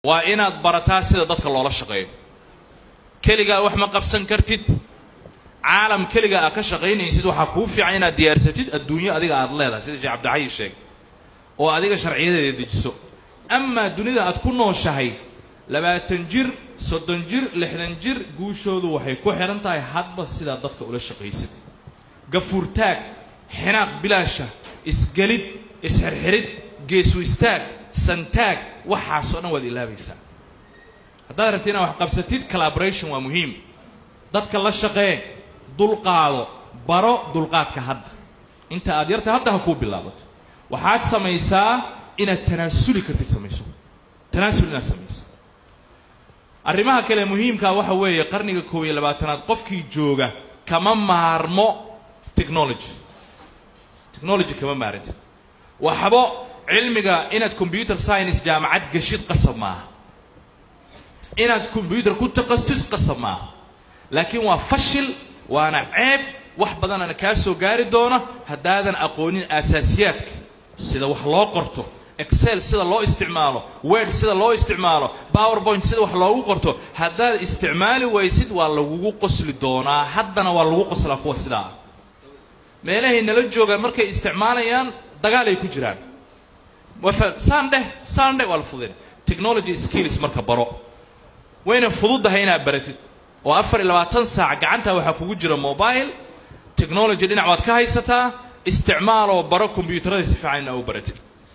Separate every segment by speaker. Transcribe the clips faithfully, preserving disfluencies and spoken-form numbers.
Speaker 1: وإن برتا سيدا ضدك الله لشقين كلجا وإحنا قبسن كرتيد عالم كلجا أكشقين يسيدوا حكوف في عينا ديارستيد الدنيا أديك عضلة سيد عبد العزيز الشيخ وأديك شرعية يدجسو أما الدنيا أتكون نوشهاي لما تنجر صدنجر لحنجر جوشودو وحي كوحرن تاي حد بس سيدا ضدك ولا شقيسد قفورتاك حناق بلاشة إسجلد إسحرحرد جيسويستاك سنتاك وحاسونا وذي لا بيسا هذا رتينا وحقبستيد كولابوريشن ومهم ضدك الله شقين دول قاضو برو دول قاد كهد أنت أديرت هذا هكوب بالله وحاد سميسا إن التناسل كرتيد سميسو تناسل ناس سميس الرماها كلا مهم كواحد قرني كوي لبعتنات قفكي جوجا كمان مارمو تكنولوجي تكنولوجي كمان مارد وحبو علمك إن الكمبيوتر ساينس جامعات قشيت قسم معه إن الكمبيوتر كنت قصص قسم معه لكن وفشل وأنا عيب واحد بدنا أنا كاسو قاري دونا هذا أقونين أساسياتك سيدا وحلا قرته إكسل سيدا الله استعماله وورد سيدا الله استعماله باوربوينت سيدا وحلا قرته هذا استعمالي ويسيد والله قصل دونا حدنا والله قصل أقوى سيدا ما إله إن الجوجا مركي استعماليان دقالي كجران وف سانده سانده والفضيل تكنولوجي سكيلز مركب برو وين فضود هنا برتد وأفر إلى تنسى قعنتها وحكوا جرا موبايل تكنولوجي اللي نعوض كهيستا استعماله برو كمبيوتر يسفعين أو برتد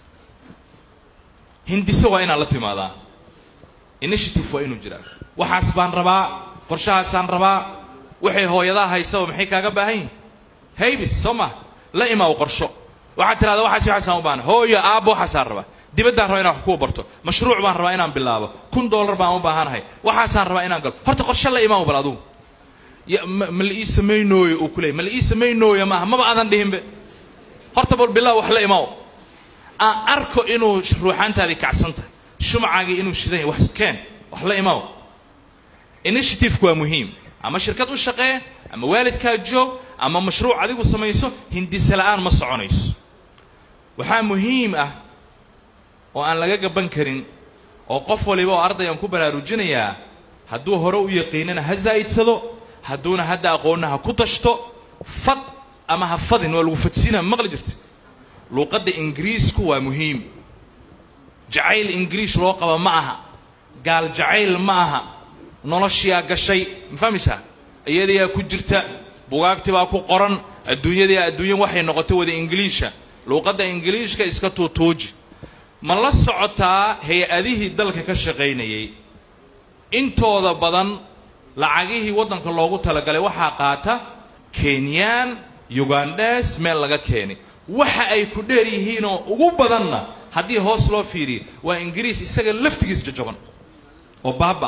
Speaker 1: هندي سوا هنا لطي ماذا إنشيتيف وينو جرا وحاسبان ربا قرشها سان ربا وحي هو يدا هيسوا محيكا قبا هين هي بالسما لا إما وقرشو waxaad tiraahdaa waxa si xasan u baan hooyo aabo xasan raba dibadda raba inaan wax ku barto mashruuc baan rabaa inaan bilaabo kun dollar baan u baahanahay waxaan rabaa inaan gal horta qorshe la imaan bal adu ma la ii sameeynooyo oo kulay ma la ii sameeynooyo ma ma baadan dhihinbe horta bal bilaw wax la imaan aan arko inuu ruuxantaadi kacsanta shumacaagi inuu shiday wax keen wax la imaan initiative waa muhiim ama shirkad u shaqeey ama waalidka joog ama mashruuc adigu sameeyso hindi salaan ma soconayso waxaa muhiim ah oo aan laga gaban karin oo qof waliba oo ardayan ku baraarujinaya hadduu hore u yaqiinana ha zaayidsado hadduuna hadda aqoonnaha ku tashto fad ama ha fadin waa lagu fadsiina maqli jirtay luqadda ingiriisku waa muhiim jacayl ingiriis loo qaba ma aha gaal jacayl ma aha noloshiyaa gashay ma fahmaysaa iyadiyaa ku jirta bugaagti baa ku qoran adduunyada adduunyo waxay noqotay wada ingiliisha luqadda ingiliishka iska tuutuuji ma la socotaa hay-adihii dalka ka shaqaynayay intooda badan lacagihii waddanka loogu talagalay waxaa qaata Kenyaan Ugandas meel laga keenay waxa ay ku dheer yihiin oo ugu badanna haddii hoos loo fiiriyo waa ingiriis isaga laftigiis jajaban oo baaba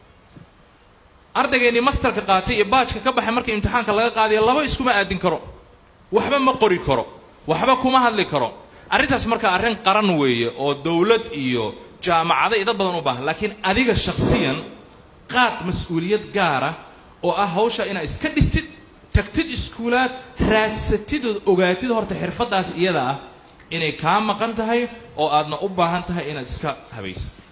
Speaker 1: ardaygeeni masterka qaatay iyo baajka ka baxay markii imtixaanka laga qaadiyo laba iskuma aadin karo waxba ma qori karo waxba kuma hadli karo arrintaas marka arrin qaran weeye oo dawlad iyo jaamacado iyo dad badan u baahan laakiin adiga shakhsiyan qaad mas'uuliyad gaar ah oo ah hawsha inaad iska dhistid tagtid iskuulaad raadsatid oo ogaatid horta xirfadaas iyada ah inay kaa maqan tahay oo aadna u baahan tahay inaad iska habaysid